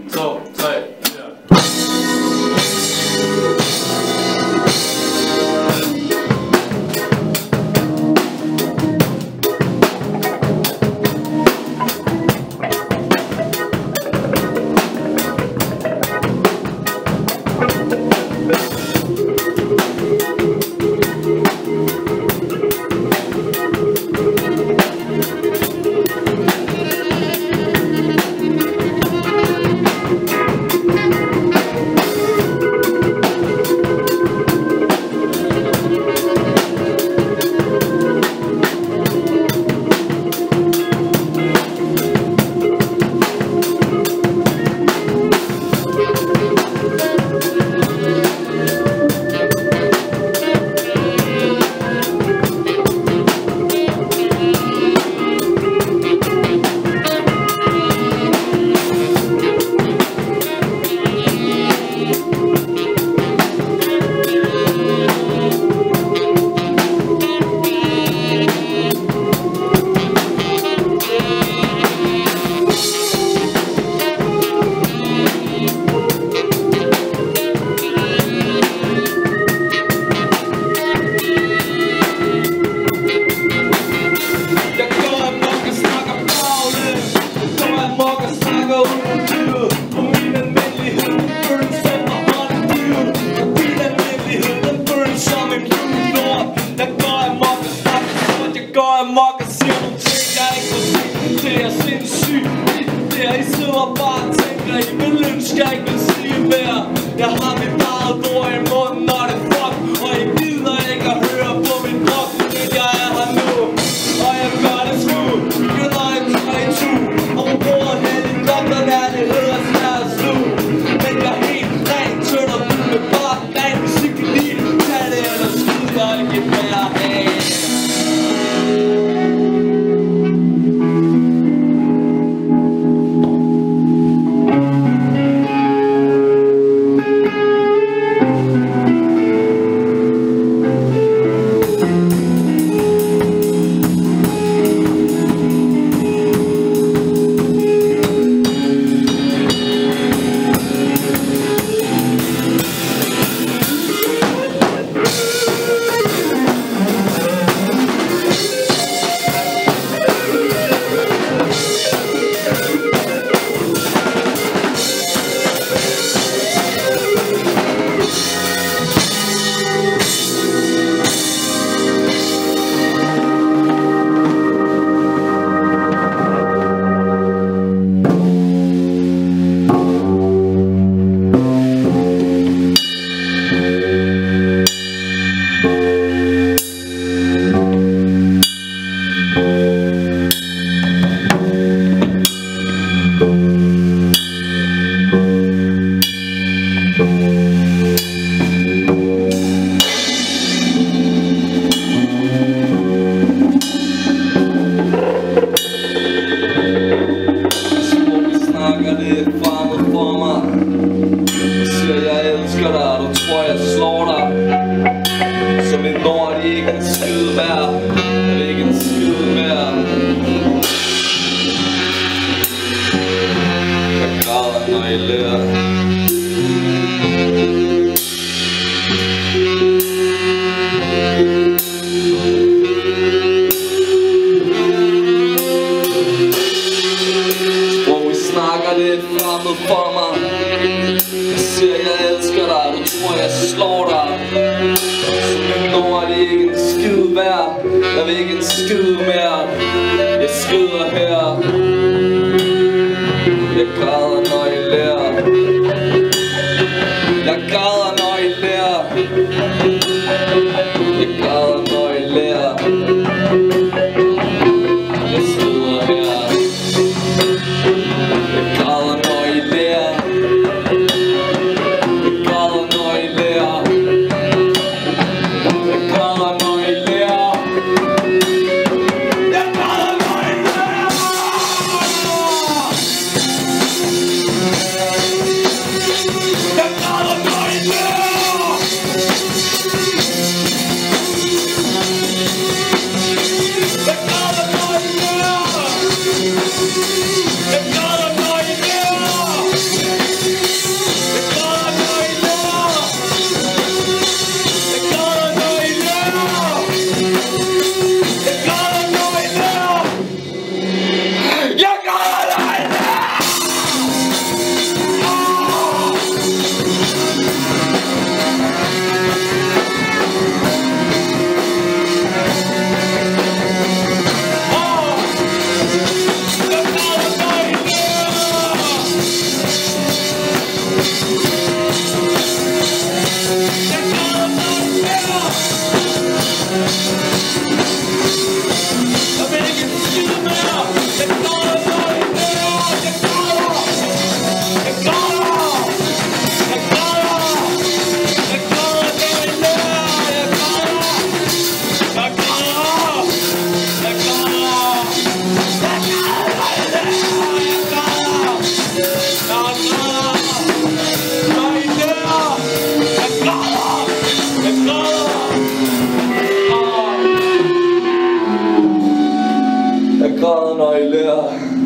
2, 3, 4. Amok og siger nogle ting, jeg ikke må sige. Det er sindssyge ideer, I sidder bare og tænker, I vil ønske, jeg ikke vil sige mere. Jeg har mit eget ord i munden, når det fuck, og I gider ikke at høre på min krop. Men jeg er her nu, og jeg gør det sgu. Jeg er en 3-2, og hun bruger en helikopter, ærlighed og snart slut. Men jeg er helt ren, tynd og fuld med bare ren musik i livet. Tag det eller skid, jeg er ikke mere af. For mig. Jeg siger jeg elsker dig, du tror jeg slår dig. Så min nord er det ikke en skid værd. Jeg vil ikke en skid mere. Jeg skrider her. Jeg græder når I lærer. Jeg græder når I lærer. Jeg græder når I lærer. Jeg skrider her. Jeg græder når I lærer. Jeg græder når I lærer. Jeg græder når I lærer. Jeg græder når I lærer. når I lærer.